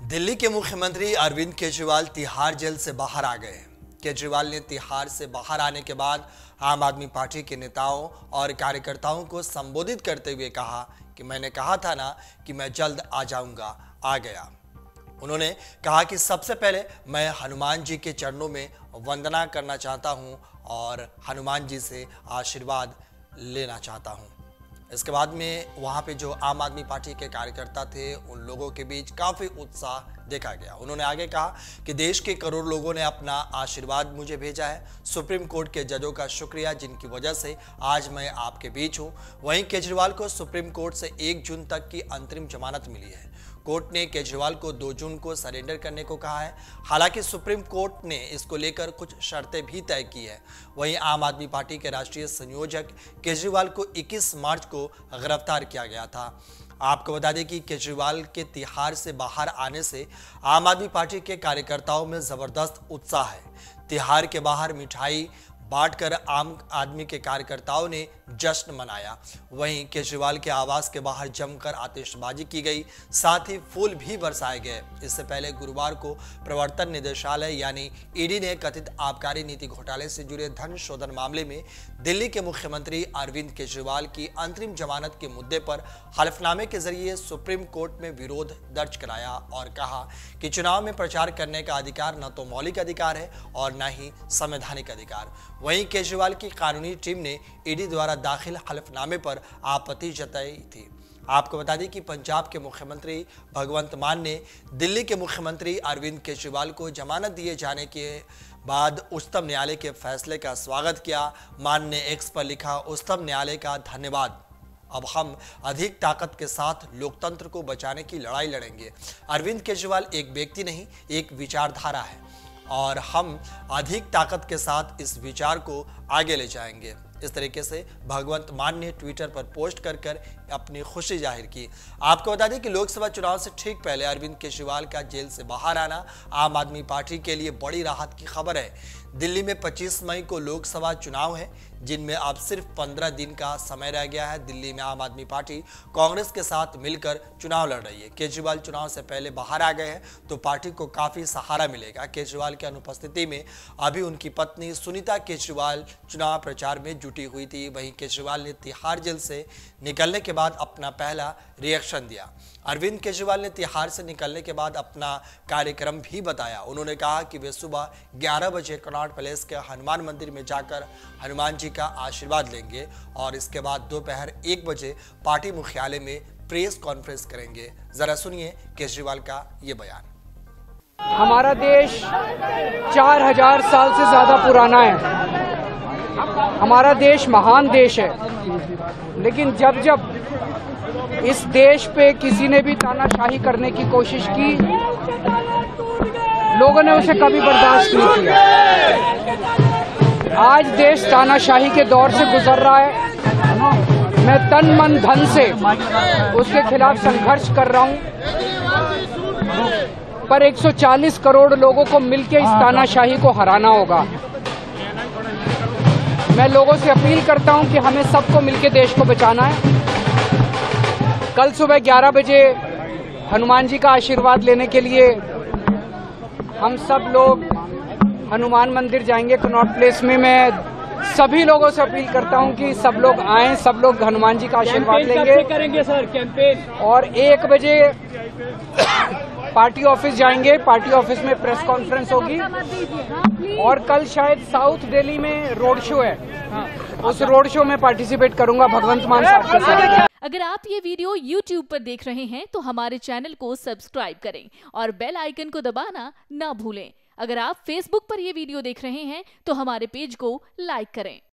दिल्ली के मुख्यमंत्री अरविंद केजरीवाल तिहाड़ जेल से बाहर आ गए। केजरीवाल ने तिहाड़ से बाहर आने के बाद आम आदमी पार्टी के नेताओं और कार्यकर्ताओं को संबोधित करते हुए कहा कि मैंने कहा था ना कि मैं जल्द आ जाऊंगा, आ गया। उन्होंने कहा कि सबसे पहले मैं हनुमान जी के चरणों में वंदना करना चाहता हूं और हनुमान जी से आशीर्वाद लेना चाहता हूं। इसके बाद में वहां पे जो आम आदमी पार्टी के कार्यकर्ता थे, उन लोगों के बीच काफी उत्साह देखा गया। उन्होंने आगे कहा कि देश के करोड़ लोगों ने अपना आशीर्वाद मुझे भेजा है। सुप्रीम कोर्ट के जजों का शुक्रिया जिनकी वजह से आज मैं आपके बीच हूं। वहीं केजरीवाल को सुप्रीम कोर्ट से 1 जून तक की अंतरिम जमानत मिली है। कोर्ट ने केजरीवाल को 2 जून को सरेंडर करने को कहा है। हालांकि सुप्रीम कोर्ट ने इसको लेकर कुछ शर्तें भी तय की है। वहीं आम आदमी पार्टी के राष्ट्रीय संयोजक केजरीवाल को 21 मार्च को गिरफ्तार किया गया था। आपको बता दें कि केजरीवाल के तिहाड़ से बाहर आने से आम आदमी पार्टी के कार्यकर्ताओं में जबरदस्त उत्साह है। तिहाड़ के बाहर मिठाई बांटकर आम आदमी के कार्यकर्ताओं ने जश्न मनाया। वहीं केजरीवाल के आवास के बाहर जमकर आतिशबाजी की गई, साथ ही फूल भी बरसाए गए। इससे पहले गुरुवार को प्रवर्तन निदेशालय यानी ईडी ने कथित आबकारी नीति घोटाले से जुड़े धन शोधन मामले में दिल्ली के मुख्यमंत्री अरविंद केजरीवाल की अंतरिम जमानत के मुद्दे पर हलफनामे के जरिए सुप्रीम कोर्ट में विरोध दर्ज कराया और कहा कि चुनाव में प्रचार करने का अधिकार न तो मौलिक अधिकार है और न ही संवैधानिक अधिकार। वहीं केजरीवाल की कानूनी टीम ने ईडी द्वारा दाखिल हलफनामे पर आपत्ति जताई थी। आपको बता दें कि पंजाब के मुख्यमंत्री भगवंत मान ने दिल्ली के मुख्यमंत्री अरविंद केजरीवाल को जमानत दिए जाने के बाद उच्चतम न्यायालय के फैसले का स्वागत किया। मान ने एक्स पर लिखा, उच्चतम न्यायालय का धन्यवाद। अब हम अधिक ताकत के साथ लोकतंत्र को बचाने की लड़ाई लड़ेंगे। अरविंद केजरीवाल एक व्यक्ति नहीं, एक विचारधारा है और हम अधिक ताकत के साथ इस विचार को आगे ले जाएंगे। इस तरीके से भगवंत मान ने ट्विटर पर पोस्ट कर अपनी खुशी जाहिर की। आपको बता दें कि लोकसभा चुनाव से ठीक पहले अरविंद केजरीवाल का जेल से बाहर आना आम आदमी पार्टी के लिए बड़ी राहत की खबर है। दिल्ली में 25 मई को लोकसभा चुनाव है, जिनमें अब सिर्फ 15 दिन का समय रह गया है। दिल्ली में आम आदमी पार्टी कांग्रेस के साथ मिलकर चुनाव लड़ रही है। केजरीवाल चुनाव से पहले बाहर आ गए हैं तो पार्टी को काफी सहारा मिलेगा। केजरीवाल की अनुपस्थिति में अभी उनकी पत्नी सुनीता केजरीवाल चुनाव प्रचार में जुटी हुई थी। वहीं केजरीवाल ने तिहाड़ जेल से निकलने के बाद अपना पहला रिएक्शन दिया। अरविंद केजरीवाल ने तिहाड़ से निकलने के बाद अपना कार्यक्रम भी बताया। उन्होंने कहा कि वे सुबह 11 बजे कनॉट पैलेस के हनुमान मंदिर में जाकर हनुमान जी का आशीर्वाद लेंगे और इसके बाद दोपहर 1 बजे पार्टी मुख्यालय में प्रेस कॉन्फ्रेंस करेंगे। जरा सुनिए केजरीवाल का ये बयान। हमारा देश 4000 साल से ज्यादा पुराना है। हमारा देश महान देश है, लेकिन जब जब इस देश पे किसी ने भी तानाशाही करने की कोशिश की, लोगों ने उसे कभी बर्दाश्त नहीं किया। आज देश तानाशाही के दौर से गुजर रहा है। मैं तन मन धन से उसके खिलाफ संघर्ष कर रहा हूं, पर 140 करोड़ लोगों को मिलकर इस तानाशाही को हराना होगा। मैं लोगों से अपील करता हूं कि हमें सबको मिलकर देश को बचाना है। कल सुबह 11 बजे हनुमान जी का आशीर्वाद लेने के लिए हम सब लोग हनुमान मंदिर जाएंगे कनॉट प्लेस में। मैं सभी लोगों से अपील करता हूं कि सब लोग आएं, सब लोग हनुमान जी का आशीर्वाद लेंगे। करेंगे सर कैंपेन। और 1 बजे पार्टी ऑफिस जाएंगे। पार्टी ऑफिस में प्रेस कॉन्फ्रेंस होगी और कल शायद साउथ दिल्ली में रोड शो है। उस रोड शो में पार्टिसिपेट करूंगा भगवंत मान साहब के साथ। अगर आप ये वीडियो YouTube पर देख रहे हैं तो हमारे चैनल को सब्सक्राइब करें और बेल आइकन को दबाना ना भूलें। अगर आप Facebook पर ये वीडियो देख रहे हैं तो हमारे पेज को लाइक करें।